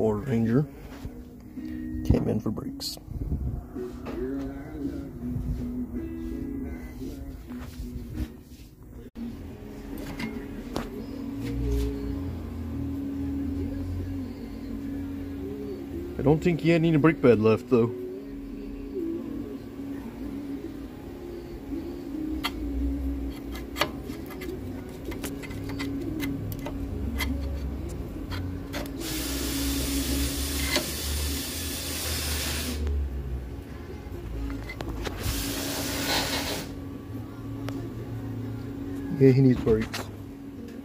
Ford Ranger came in for brakes. I don't think he had any brake pad left though. Yeah, he needs brakes.